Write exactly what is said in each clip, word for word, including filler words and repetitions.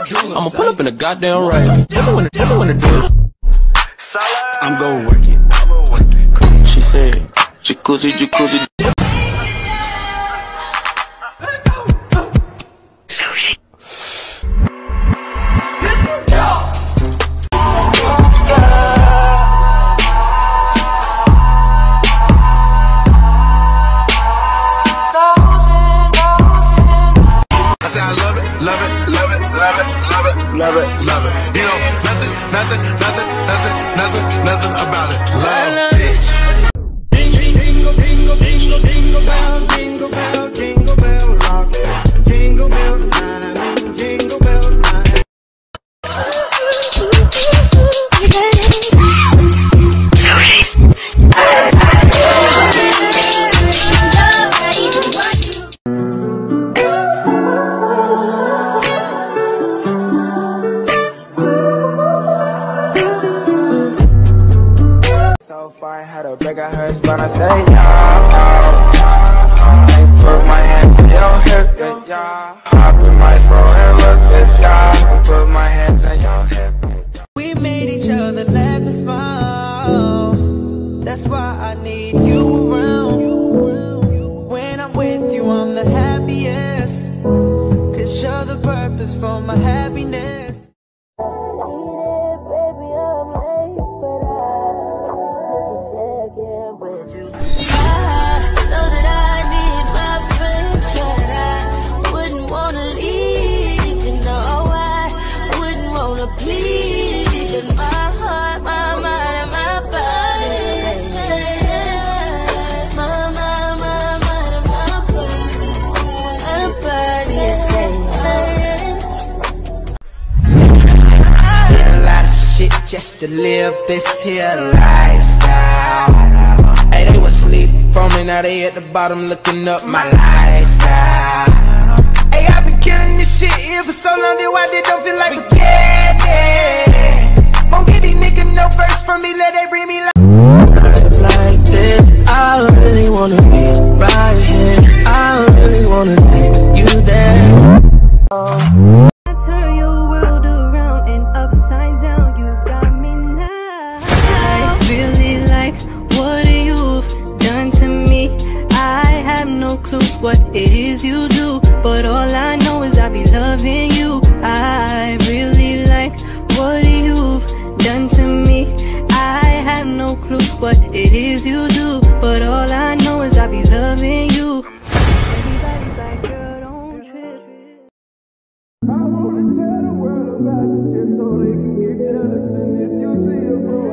I'ma pull up in the goddamn rain. Tell me when to, tell me when to do it. I'm gon' work it. She said, jacuzzi, jacuzzi. Love it, love it, love it, love it, love it, love it. You know, nothing, nothing, nothing, nothing, nothing, nothing about it. Love, bitch. Jingle, jingle, jingle, jingle bell, jingle bell, jingle bell rock, jingle bell time, jingle bell time. Had a break, I heard when I say yeah. I put my hands on your hip, yeah. Hop in my phone and look at yeah. Put my hands on your hip. We made each other laugh and smile. That's why I need you around. When I'm with you, I'm the happiest. Cause you're the purpose for my happiness. Just to live this here lifestyle. Hey, they was sleep for me, now they at the bottom looking up my lifestyle. Hey, I been killing this shit here for so long, that why they don't feel like forgetting. Won't get these niggas no verse from me, let they bring me like. It's like this, I really wanna be right here. I really wanna take you there. Oh. What it is you do, but all I know is I be loving you. I really like what you've done to me. I have no clue what it is you do, but all I know is I be loving you. Everybody's like, girl, don't trip. I wanna tell the world about you just so they can get jealous, and if you see a bro,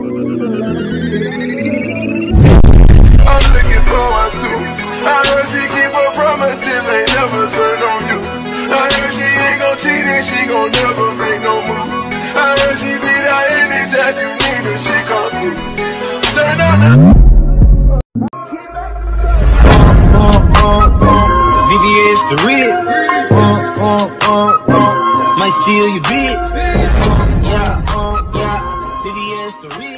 I'm looking forward to. I heard she keep her promises, ain't never turn on you. I heard she ain't gon' cheat and she gon' never make no move. I heard she be there anytime you need her, she come through. Turn on the uh, uh, uh, V V S the real. Uh, uh, uh, uh, might steal your bitch. Uh, yeah, uh, yeah, V V S the real.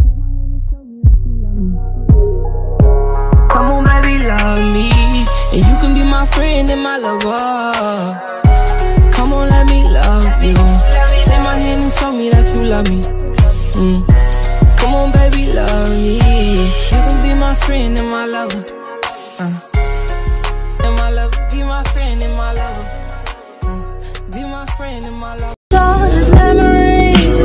Love me, and you can be my friend and my lover. Come on, let me love you. Take my hand and show me that you love me. Mm. Come on, baby, love me. You can be my friend and my lover. Uh. And my lover, be my friend and my lover. Uh. Be my friend and my lover. All this memory.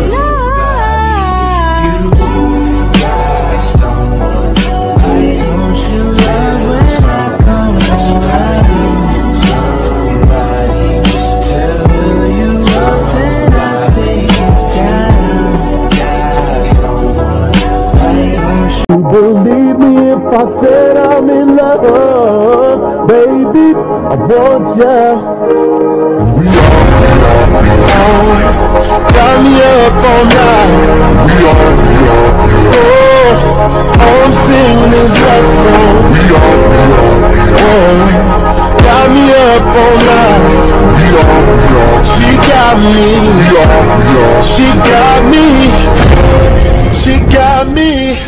Believe me if I said I'm in love, baby, I want ya. We are, we are, we are. Got me up all night. We are, we are, we are. Oh, all I'm singing is love song. We are, we are, we are. Oh, got me up all night. We are, we are. She got me. We are, we are. She got me. She got me.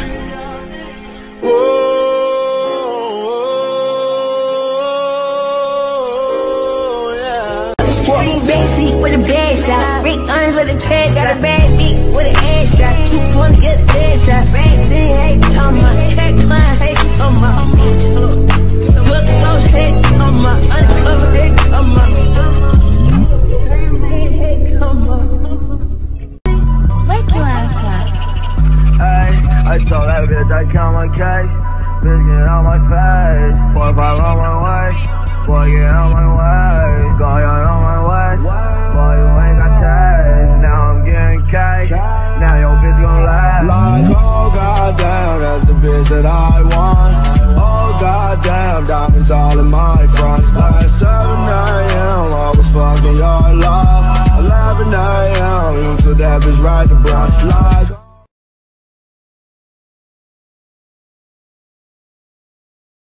Backseat with a bad shot. Rick Owens with a tag. Got a bad beat with an ass shot. Two points, get a dead shot. Racing, hey, come on. Cat climb, hey, come on. Look close, hey, come on. Undercover, hey, come on. Hey, come on. Wake your ass up. Hey, I told that bitch I count my cash. Bitch, get out my face. Boy, five on my way. Boy, get out my way. Go, you on my way. Boy, you ain't got taste. Now I'm getting cash. Now your bitch gon' laugh. Like, oh goddamn, that's the bitch that I want. Oh goddamn, diamonds all in my front. Like seven A M, I was fucking your love. eleven A M, you took that bitch right to brunch. Like